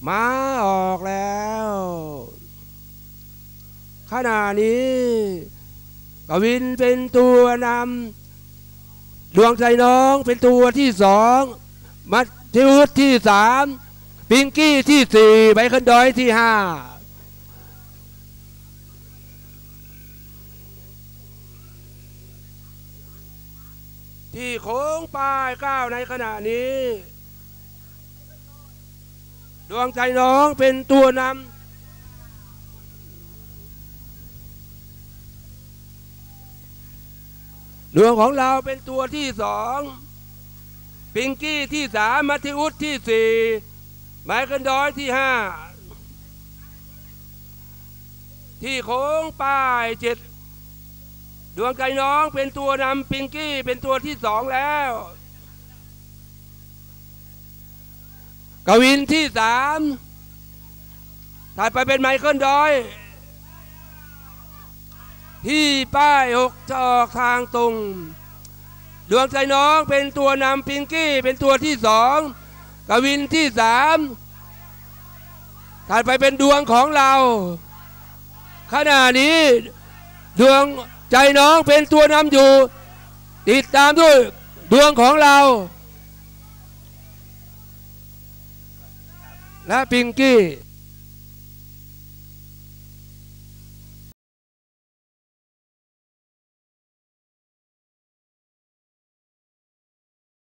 มาออกแล้วขณะนี้กวินเป็นตัวนำดวงใจน้องเป็นตัวที่สองมัทธิวที่สามปิงกี้ที่สี่ไบเคิลดอยที่ห้าที่โค้งป้ายก้าวในขณะนี้ดวงใจน้องเป็นตัวนำดวงของเราเป็นตัวที่สองปิงกี้ที่สามมัทธิวที่สี่ไมเคิลดอยที่ห้าที่โค้งป้ายเจ็ดดวงใจน้องเป็นตัวนำปิงกี้เป็นตัวที่สองแล้วกวินที่สามถัดไปเป็นไมเคิลดอยที่ป้ายหกจะออกทางตรงดวงใจน้องเป็นตัวนำปิงกี้เป็นตัวที่สองกวินที่สามถัดไปเป็นดวงของเราขณะนี้ดวงใจน้องเป็นตัวนำอยู่ติดตามด้วยดวงของเราและปิงกี้